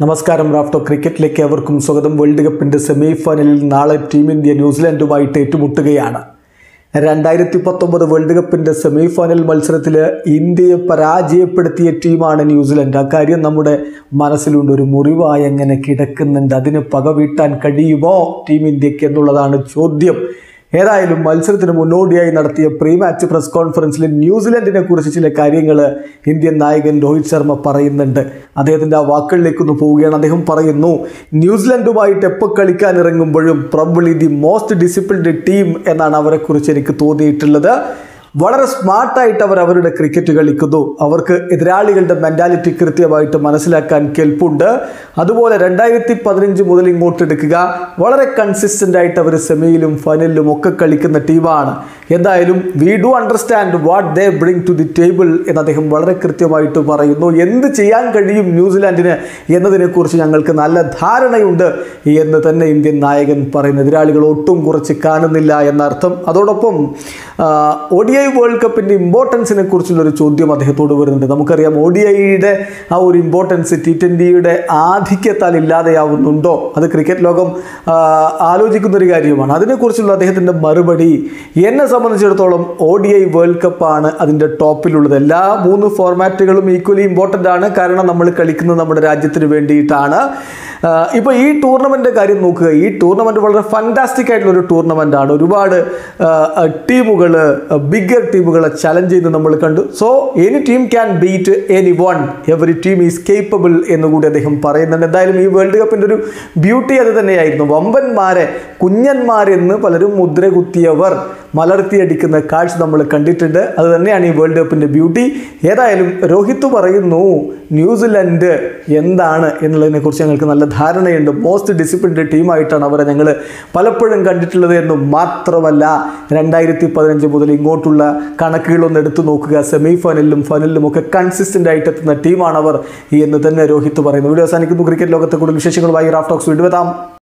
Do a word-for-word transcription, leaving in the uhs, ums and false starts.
നമസ്കാരം. റാഫ്റ്റോ ക്രിക്കറ്റിലേക്ക് അവർക്കും സ്വാഗതം. വേൾഡ് കപ്പിൻ്റെ സെമി ഫൈനലിൽ നാളെ ടീം ഇന്ത്യ ന്യൂസിലാൻഡുമായിട്ട് ഏറ്റുമുട്ടുകയാണ്. രണ്ടായിരത്തി പത്തൊമ്പത് വേൾഡ് കപ്പിൻ്റെ സെമി ഫൈനൽ മത്സരത്തിൽ ഇന്ത്യയെ പരാജയപ്പെടുത്തിയ ടീമാണ് ന്യൂസിലൻഡ്. ആ കാര്യം നമ്മുടെ മനസ്സിലുണ്ട്. ഒരു മുറിവായി എങ്ങനെ കിടക്കുന്നുണ്ട്. അതിന് പക വീട്ടാൻ കഴിയുമോ ടീം ഇന്ത്യക്ക് എന്നുള്ളതാണ് ചോദ്യം. ഏതായാലും മത്സരത്തിന് മുന്നോടിയായി നടത്തിയ പ്രീ മാച്ച് പ്രസ് കോൺഫറൻസിൽ ന്യൂസിലൻഡിനെ കുറിച്ച് ചില കാര്യങ്ങൾ ഇന്ത്യൻ നായകൻ രോഹിത് ശർമ്മ പറയുന്നുണ്ട്. അദ്ദേഹത്തിൻ്റെ ആ വാക്കുകളിലേക്കൊന്ന് പോവുകയാണ്. അദ്ദേഹം പറയുന്നു, ന്യൂസിലൻഡുമായിട്ട് എപ്പോൾ കളിക്കാൻ ഇറങ്ങുമ്പോഴും probably the most disciplined team എന്നാണ് അവരെക്കുറിച്ച് എനിക്ക് തോന്നിയിട്ടുള്ളത്. വളരെ സ്മാർട്ടായിട്ട് അവർ അവരുടെ ക്രിക്കറ്റ് കളിക്കുന്നു. അവർക്ക് എതിരാളികളുടെ മെൻറ്റാലിറ്റി കൃത്യമായിട്ട് മനസ്സിലാക്കാൻ കെൽപ്പുണ്ട്. അതുപോലെ രണ്ടായിരത്തി പതിനഞ്ച് മുതൽ ഇങ്ങോട്ട് എടുക്കുക, വളരെ കൺസിസ്റ്റൻ്റ് ആയിട്ട് അവർ സെമിയിലും ഫൈനലിലും ഒക്കെ കളിക്കുന്ന ടീമാണ്. എന്തായാലും we do understand what they bring to the table എന്ന് അദ്ദേഹം വളരെ കൃത്യമായിട്ട് പറയുന്നു. എന്ത് ചെയ്യാൻ കഴിയും ന്യൂസിലാൻഡിന് എന്നതിനെക്കുറിച്ച് ഞങ്ങൾക്ക് നല്ല ധാരണയുണ്ട് എന്ന് തന്നെ ഇന്ത്യൻ നായകൻ പറയുന്നു. എതിരാളികൾ ഒട്ടും കുറച്ച് കാണുന്നില്ല എന്നർത്ഥം. അതോടൊപ്പം ഒ ഡി ഐ വേൾഡ് കപ്പിൻ്റെ ഇമ്പോർട്ടൻസിനെ കുറിച്ചുള്ളൊരു ചോദ്യം അദ്ദേഹത്തോട് വരുന്നുണ്ട്. നമുക്കറിയാം ഒ ഡി ഐയുടെ ആ ഒരു ഇമ്പോർട്ടൻസ് ടി ട്വൻ്റിയുടെ ആധിക്യത്താൽ ഇല്ലാതെയാവുന്നുണ്ടോ? അത് ക്രിക്കറ്റ് ലോകം ആലോചിക്കുന്നൊരു കാര്യമാണ്. അതിനെക്കുറിച്ചുള്ള അദ്ദേഹത്തിൻ്റെ മറുപടി, എന്നെ സംബന്ധിച്ചിടത്തോളം ഒ ഡി ഐ വേൾഡ് കപ്പാണ് അതിൻ്റെ ടോപ്പിലുള്ളത്. എല്ലാ മൂന്ന് ഫോർമാറ്റുകളും ഈക്വലി ഇമ്പോർട്ടൻ്റ് ആണ്. കാരണം നമ്മൾ കളിക്കുന്നത് നമ്മുടെ രാജ്യത്തിന് വേണ്ടിയിട്ടാണ്. ഇപ്പോൾ ഈ ടൂർണമെൻ്റ് കാര്യം നോക്കുക. ഈ ടൂർണമെൻറ്റ് വളരെ ഫാൻറ്റാസ്റ്റിക് ആയിട്ടുള്ളൊരു ടൂർണമെൻ്റാണ്. ഒരുപാട് ടീമുകൾ, ബിഗർ ടീമുകളെ ചലഞ്ച് ചെയ്ത് നമ്മൾ കണ്ടു. So any team can beat any one, every team is capable എന്നുകൂടി അദ്ദേഹം പറയുന്നുണ്ട്. എന്തായാലും ഈ വേൾഡ് കപ്പിൻ്റെ ഒരു ബ്യൂട്ടി അത് തന്നെയായിരുന്നു. വമ്പന്മാരെ കുഞ്ഞന്മാരെന്ന് പലരും മുദ്ര കുത്തിയവർ മലർത്തിയടിക്കുന്ന കാഴ്ച നമ്മൾ കണ്ടിട്ടുണ്ട്. അത് തന്നെയാണ് ഈ വേൾഡ് കപ്പിൻ്റെ ബ്യൂട്ടി. ഏതായാലും രോഹിത് പറയുന്നു, ന്യൂസിലൻഡ് എന്താണ് എന്നുള്ളതിനെക്കുറിച്ച് ഞങ്ങൾക്ക് നല്ല ധാരണയുണ്ട്. മോസ്റ്റ് ഡിസിപ്ലിൻഡ് ടീമായിട്ടാണ് അവരെ ഞങ്ങൾ പലപ്പോഴും കണ്ടിട്ടുള്ളത് എന്ന് മാത്രമല്ല, രണ്ടായിരത്തി പതിനഞ്ച് മുതൽ ഇങ്ങോട്ടുള്ള കണക്കുകളൊന്ന് എടുത്തു നോക്കുക. സെമി ഫൈനലിലും ഫൈനലിലും ഒക്കെ കൺസിസ്റ്റൻ്റ് ആയിട്ട് എത്തുന്ന ടീമാണ് അവർ എന്ന് തന്നെ രോഹിത് പറയുന്നു. വീഡിയോ അവസാനിക്കുന്നു. ക്രിക്കറ്റ് ലോകത്തെ കൂടുതൽ വിശേഷങ്ങളുമായി റാഫ് ടോക്സ് വീണ്ടും എത്താം.